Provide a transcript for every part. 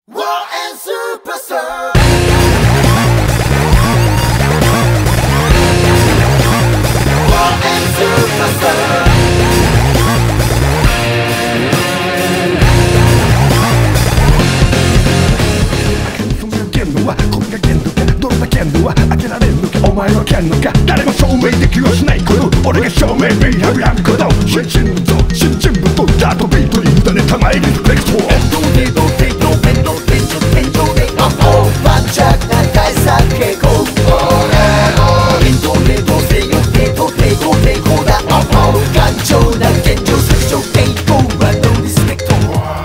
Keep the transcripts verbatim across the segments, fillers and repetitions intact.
War and Superstar. War and Superstar. そんな言動はこれが限度かどんな言動は当てられるのかお前はけんのか誰も証明できはしないこと俺が証明ビーラブこと新人物新人物ダートビートに委ねたまえリスペクトエンドデートデートエンドデートエンドデート盤石な対策傾向エンドデート制御デート抵抗抵抗だ頑丈な現状削除抵抗はノーリスペクト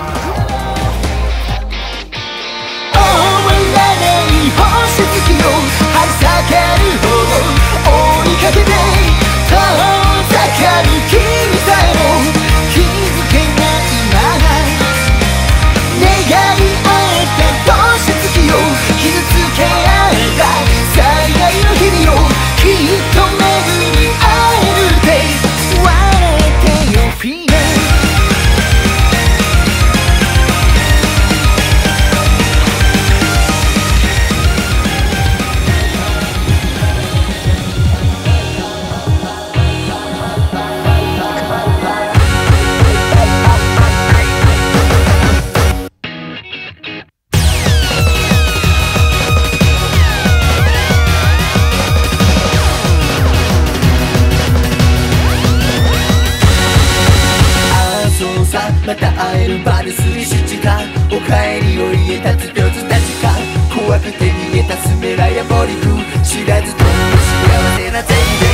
また会えるバルスにし時間お帰りを家立つ秒ずた時間怖くて逃げたスメラやモリフ知らずとも幸せなゼリー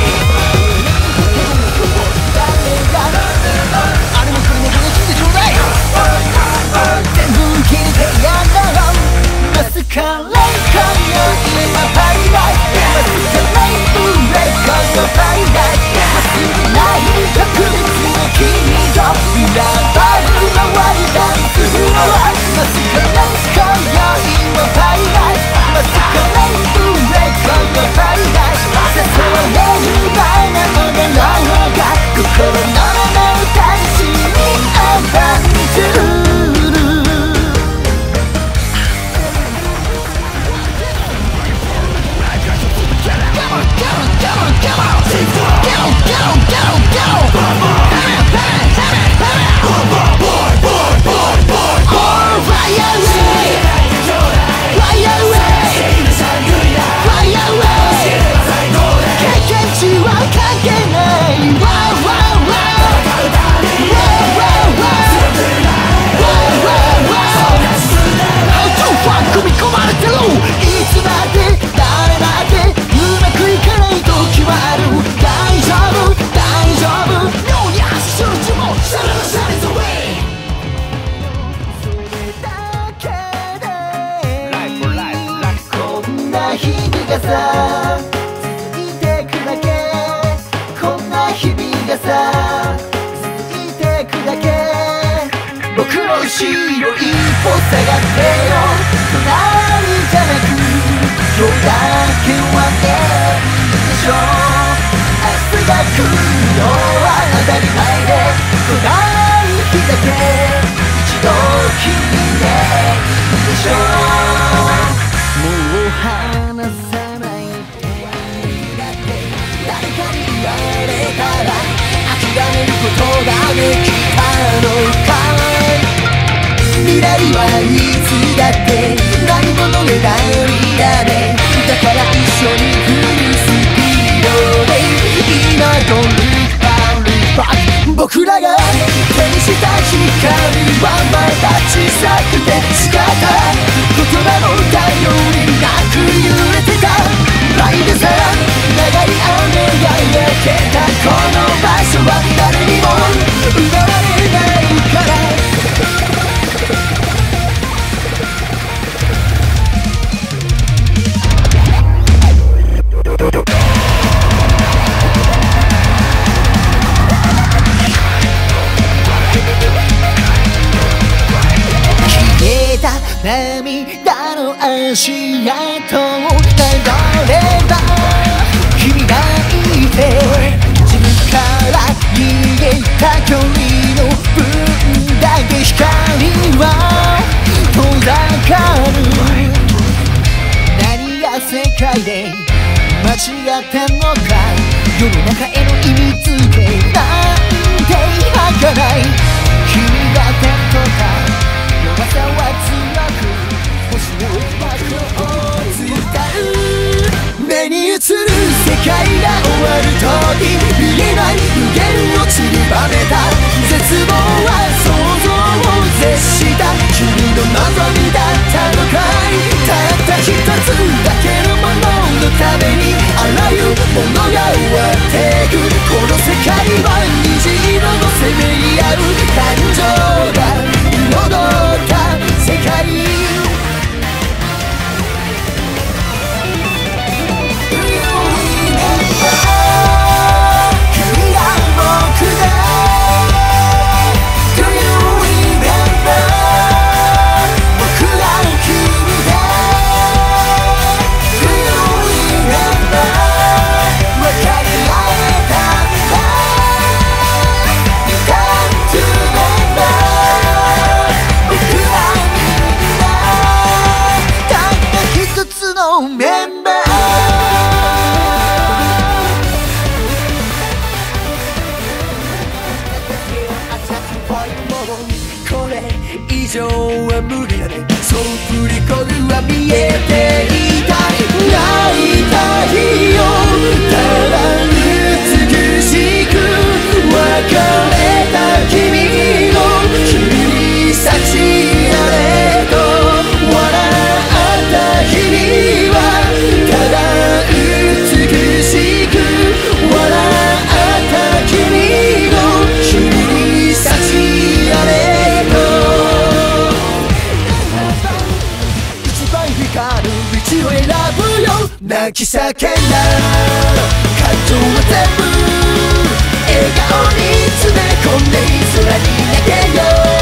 あれもこれも楽しんでちょうだい全部聞いてやんだろマスカレードよ今パイライマスカレードレイコードパイライ忘れない特別な君と裏バル回りダンスフロアマスカレードよ今パイライマスカレードレイコードパイライ誘われる前なのでの方が心のまま歌いしにアバンチュー僕の後ろ一歩下がってよ隣じゃなく今日だけはねでしょ明日が来るのは当たり前で隣日だけ一度きりねでしょもう離さないで誰かに言われたら諦めることができたのか未来はいつだってないものねだりだねだから一緒にフルスピードで今とリファリファ僕らが手にした光はまだ小さくて仕方言葉も頼りなく揺れてたライブさ長い雨が焼けたこの場所は誰にも奪われないから涙の足跡をたどれば君がいて自分から逃げた距離の分だけ光は遠ざかかる。何が世界で間違ってんのか、世の中への意味付けなんて儚かない。君が手に取った弱さは強く、星の幕を伝う。目に映る世界が終わる時、見えない無限落ちるばめた絶望は想像を絶した。君の望みだったのかい。たった一つだけのもののためにあらゆるものが終わってく。この世界は虹色のせめぎ合う感情が彩った世界。これ以上は無理だね。そう振り子は見えていたい。泣いた日よただ美しく別れた君の指差しあれと笑った日々はただ美しく笑った君の指差しあれ。道を選ぶよ泣き叫んだ感情は全部笑顔に詰め込んで空に投げよう。